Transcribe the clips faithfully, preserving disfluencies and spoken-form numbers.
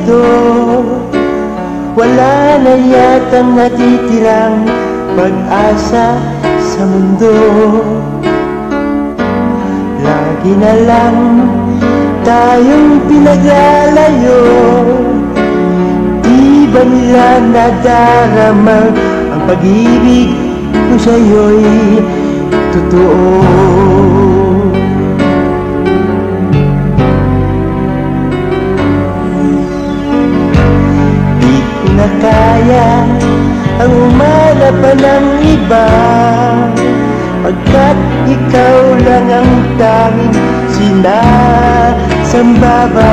ito, wala na yatang natitirang pag-asa sa mundo. Lagi na lang tayong pinaglalayo, di ba nila nadarama ang pag-ibig ko sa'yo'y totoo? Di ko na kaya ang umala pa ng iba, pagkat ikaw lang ang tanging sinasamba.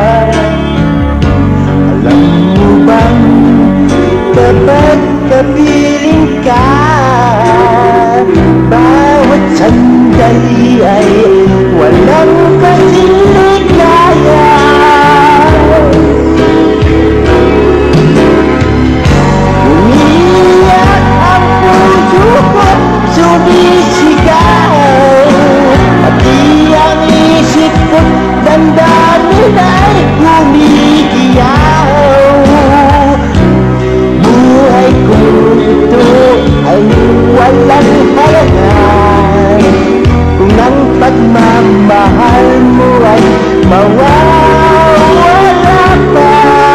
Alam mo bang kapag kapiling ka, bawat sandali ay walang kasiligaya. Umiiyak ang puso ko, sumisigaw, pati ang isip ko damdamin ay gumigiyaw. Buhay ko ito ay walang halaga kung ang pagmamahal mo ay mawawala pa.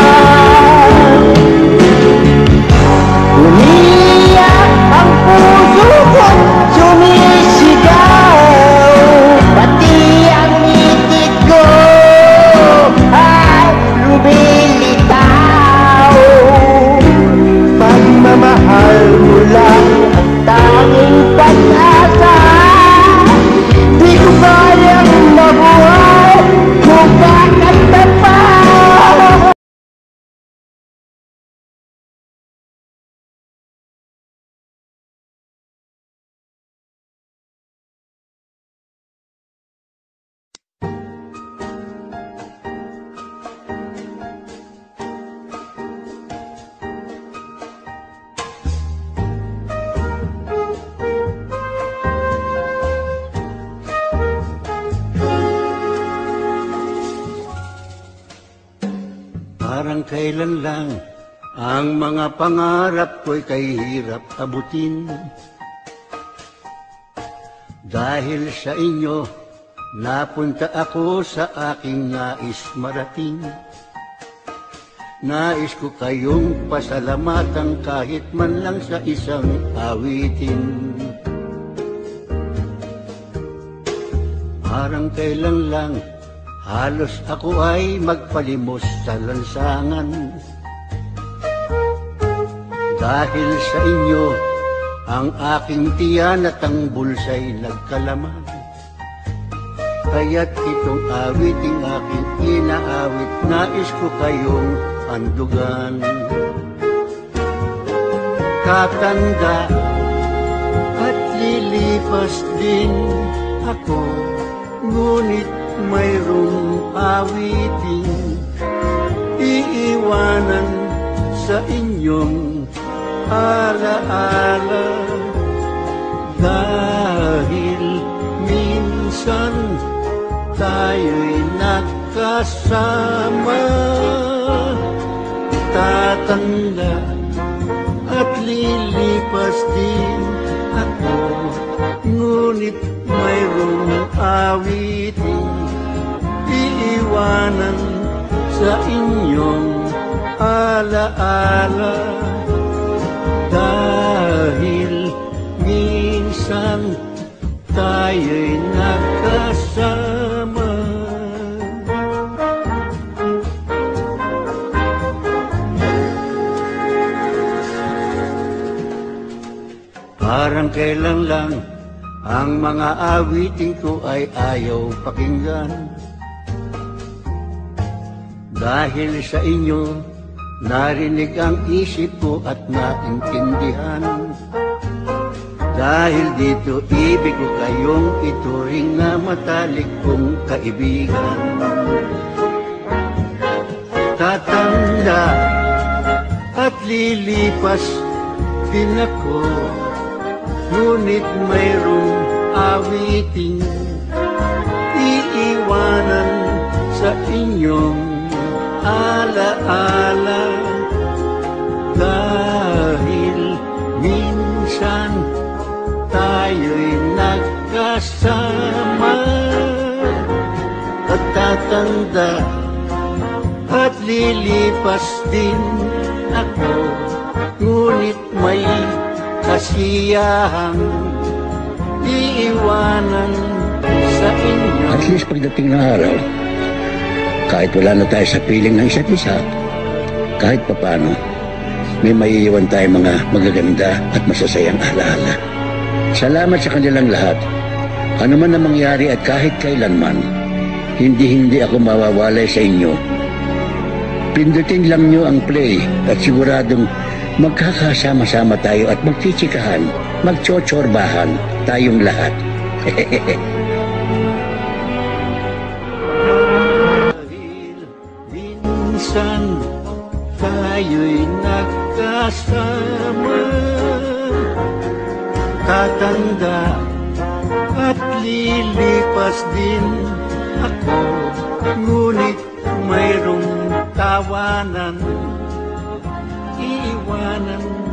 Umiiyak ang puso ko, sumisigaw, pati ang itik ko ay lumilitaw. Pagmamahal mo lang ang tanging pag-asa, di ko kayang mabuhay kung kakanta pa. Parang kailan lang ang mga pangarap ko'y kay hirap abutin. Dahil sa inyo, napunta ako sa aking nais marating. Nais ko kayong pasalamatan kahit man lang sa isang awitin. Parang kailan lang halos ako ay magpalimos sa lansangan. Dahil sa inyo, ang aking tiyan at ang bulsa'y nagkalaman. Kaya't itong awiting aking inaawit, nais ko kayong andugan. Tatanda at lilipas din ako, ngunit mayroong awiting iiwanan sa inyong alaala. Dahil minsan tayo'y nakasama, tatanda at lilipas din ako, ngunit mayroong awiting iiwanan sa inyong alaala. Dahil minsan tayo'y nagkasama. Parang kailan lang ang mga awiting ko ay ayaw pakinggan. Dahil sa inyo, narinig ang isip ko at naintindihan. Dahil dito, ibig ko kayong ituring na matalik kong kaibigan. Tatanda at lilipas din ako, ngunit mayroong awiting iiwanan sa inyong alaala. Dahil minsan tayo'y nagkasama at tatanda at lilipas din ako, ngunit may kasiyahang iiwanan sa inyo. At least pagdating ng araw, kahit wala na tayo sa piling ng isa't isa, kahit papano, may maiiwan tayong mga magaganda at masasayang alaala. Salamat sa kanilang lahat. Ano man ang mangyari at kahit kailanman, hindi-hindi ako mawawalay sa inyo. Pindutin lang nyo ang play at siguradong magkakasama-sama tayo at magchichikahan, magchotsorbahan tayong lahat. Dahil minsan tayo'y nagkasama, tatanda at lilipas din ako, ngunit mayroong tawanan, iiwanan